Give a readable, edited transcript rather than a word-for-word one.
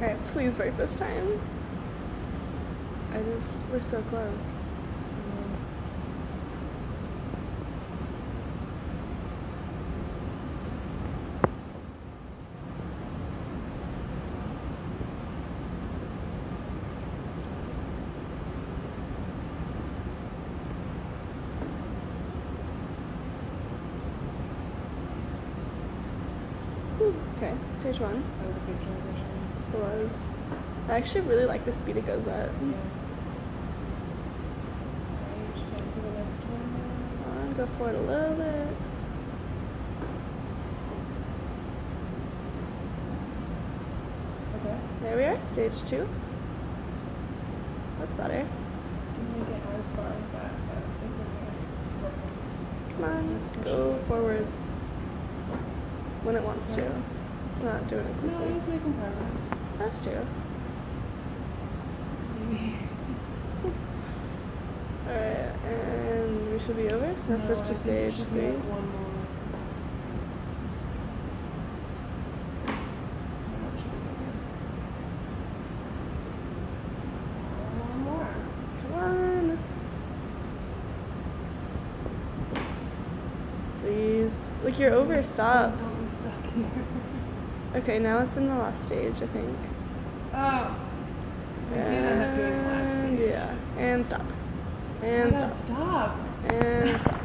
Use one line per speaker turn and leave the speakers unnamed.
Okay, please work this time. We're so close. Okay, stage one.
That was a good transition.
It was. I actually really like the speed it goes at.
Yeah. Alright, should go to the next one.
Come on, go forward a little bit.
Okay.
There we are, stage two. That's better.
Didn't make it as far back, but it's okay.
Come on, go forwards when it wants to. It's not doing it
No,
quickly.
he's making progress.
Has to.
Maybe.
Alright, and we should be over, so now switch to stage three.
One more. One more.
Come on. Please. Look, you're over, stop.
Don't be stuck here.
Okay, now it's in the last stage, I think.
Oh. We did end up doing the last
And
stage.
yeah. And stop.
Oh
And
my God,
stop.
stop.
And stop.